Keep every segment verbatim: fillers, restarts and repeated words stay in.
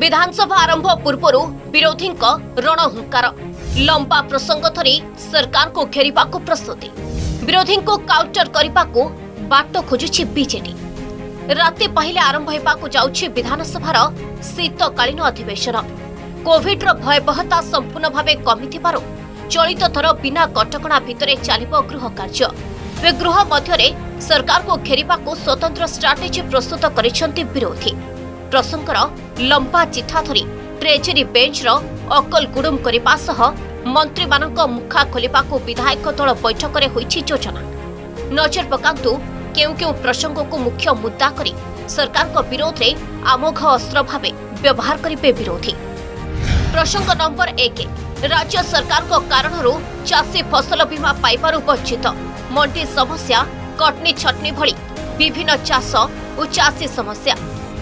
विधानसभा आरंभ पूर्व विरोधी रणहुंकार लंबा प्रसंग धरी सरकार को घेरिबा को प्रस्तुति विरोधी को काउंटर करने को बाट खोजुछि बीजेडी। राति पहिले आरंभ होबाकु जाउछि विधानसभार शीतकालीन अधिवेशन। कोविड रो भयावहता संपूर्ण भावे कमिथिबारु चलित थर बिना कटकणा भितरे चलिबो गृह कार्य। वे गृह मध्यरे सरकार को घेरिबा को स्वतंत्र स्ट्राटेजी प्रस्तुत करिसेंति विरोधी। प्रसंगर लंबा चिठा धरी ट्रेजरी बेंच रो अकल गुडुम करबा सह मंत्री मानक मुखा खोलिबा को विधायक दल बैठक रे होईछि योजना। नजर पकांतु केउ केउ प्रसंग को मुख्य मुद्दा करी सरकार को विरोध रे आमोघ अस्त्र भावे व्यवहार करिबे विरोधी। प्रसंग नंबर एक राज्य सरकार को कारणरू चाषी फसल बीमा पाइबारु वंचित। मंडी समस्या कटनी छटनी भली विभिन्न चाष और चाषी समस्या।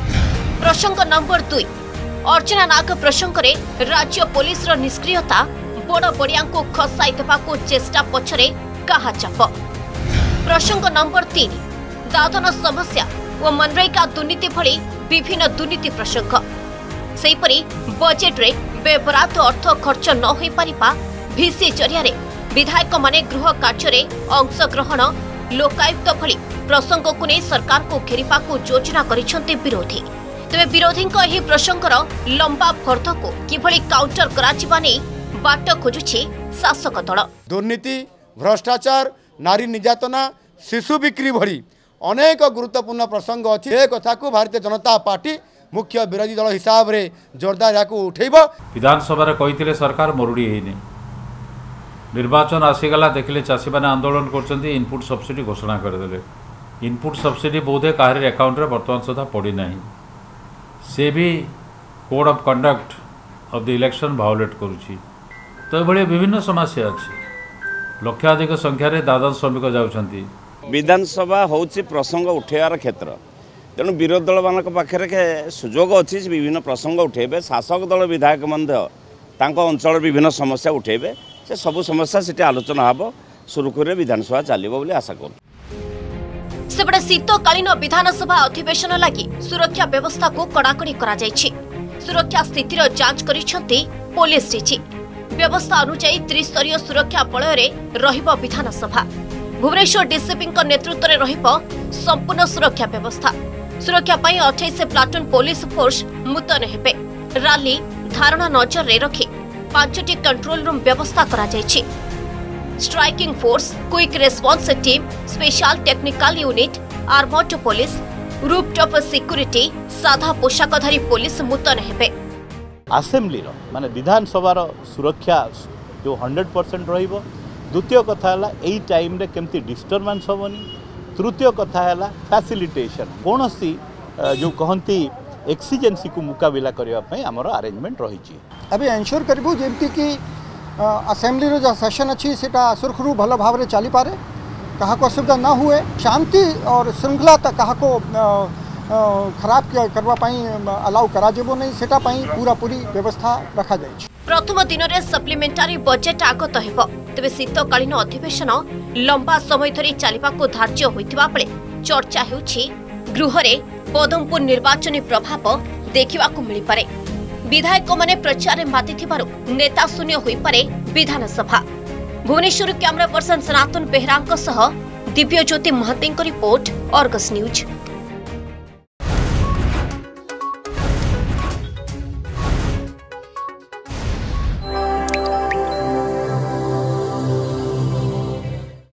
प्रसंग नंबर दुई अर्चना नाग प्रसंग रे राज्य पुलिस रो निष्क्रियता बड़ बड़िया को खसाई देबाकू चेष्टा पछरे कहा चाप। प्रसंग नंबर तीन दादन समस्या और मनरेगा दुर्नीति भली विभिन्न दुर्नीति प्रसंग। सेहीपरि बजेट रे बेबराद अर्थ खर्च न होई परिबा भिसी जरिया रे विधायक माने गृह कार्य रे अंशग्रहण लोकायुक्त भली प्रसंग को नहीं सरकार को घेरिबा को योजना करिसेंति विरोधी। तेबे विरोधी एही प्रसंगर लंबा फर्द को किभली काउंटर कराजिबा नै बाट खोजुछि शासक दल। दुर्नीति भ्रष्टाचार नारी निर्यातना शिशु बिक्री भली अनेक गुरुत्वपूर्ण प्रसंग अछि। ए कथा को भारतीय जनता पार्टी मुख्य विरोधी दल हिसाब रे जोरदार याकू उठेबो। विधानसभा रे कहिथिले सरकार मरुडी हेइने निर्वाचन आसीगला देखिले चाषी माने आंदोलन करछन्ती इनपुट सब्सिडी घोषणा करदेले। इनपुट सब्सिडी बोधे काहरे अकाउंट रे वर्तमान सुधा पड़ी नाही। से भी code of conduct of the election violate करुछि। तो एभली विभिन्न समस्या अछि। लक्षाधिक संख्या रे दादन श्रमिक जाउछन्ती। विधानसभा होछि प्रसंग उठेबार क्षेत्र। तेणु विरोधी दल मानक पाखे सुजोग अच्छी विभिन्न प्रसंग उठेबे। शासक दल विधायक मंत्र अंचल विभिन्न समस्या उठेबे। से सबु समस्या से आलोचना हम सुरुखुरे विधानसभा चलिबो बोली आशा करू। सेबडे शीतकालीन विधानसभा अधिवेशन लगी सुरक्षा व्यवस्था को कड़ाकड़ी करा जायछि। सुरक्षा स्थितिर जांच करिसेंति पुलिस डीजी। व्यवस्था अनुसार त्रिस्तरीय सुरक्षा बलय रे रहिबो विधानसभा। भुवनेश्वर डीसीपी नेतृत्व में रहिबो संपूर्ण सुरक्षा व्यवस्था। सुरक्षा पाई अठाईस प्लाटून पुलिस फोर्स मुतयन हेबे। रैली धारणा नजर रे रखी पांचटी कंट्रोल रूम व्यवस्था करा जायछि। Striking force, quick response team, special technical unit, armoured police, rooftop security, साधा पोशाकधारी पुलिस मुतयन हेबे। असेंबली माने विधानसभा सुरक्षा जो हंड्रेड परसेंट रहिबो। द्वितीय कथा है यही टाइम रे केमती डिस्टर्बेंस हेनी। तृतीय कथा है फैसिलिटेशन कौन सी जो कहती एक्सीजेंसी को मुकाबला करने आमर अरेंजमेंट रही। अभी एनश्योर करूँ जमती कि असेंबली रो जो सेशन अच्छी से सुरखुरु भल भाव चली पारे, क्या असुविधा न हुए, शांति और श्रृंखला क्या खराब करने अलाउ करा नहीं से पूरा पूरी व्यवस्था रखा जाए। प्रथम दिन में सप्लीमेंटारी बजेट आगत हेब। तेबे शीतकालीन अधिवेशन लंबा समय धरी चलिबा को धार्य होइतिबा बेले चर्चा हेउछि गृह रे पदमपुर निर्वाचनी प्रभाव देखिबा को मिलि पारे। विधायक माने प्रचार माति थिबारु नेता शून्य होई पारे विधानसभा। भुवनेश्वर कैमरा पर्सन सनातन बेहरांक सह Dibyajyoti Mohanty report, Argus news.